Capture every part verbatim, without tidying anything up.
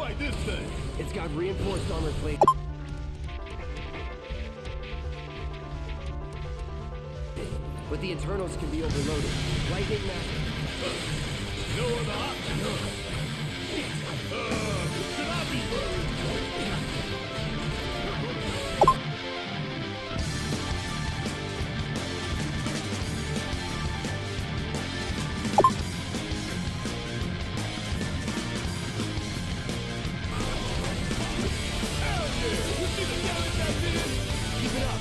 fight this thing? It's got reinforced armor plates. But the internals can be overloaded. Lightning matter. No other option. Uh, should I be worried? Hell yeah! You see the damage I did? Keep it up.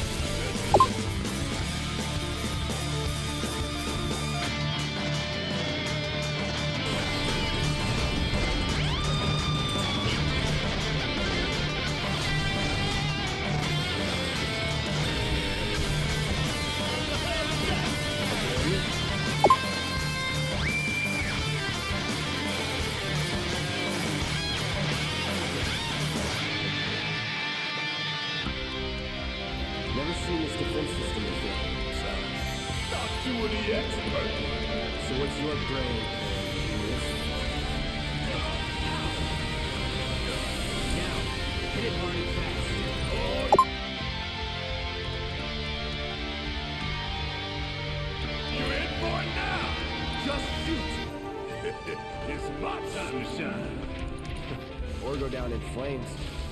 Never seen this defense system before. Not you are the expert. So what's your brain? Now, hit it hard and fast. You in for it now? Just shoot! It's my time to shine. Or go down in flames.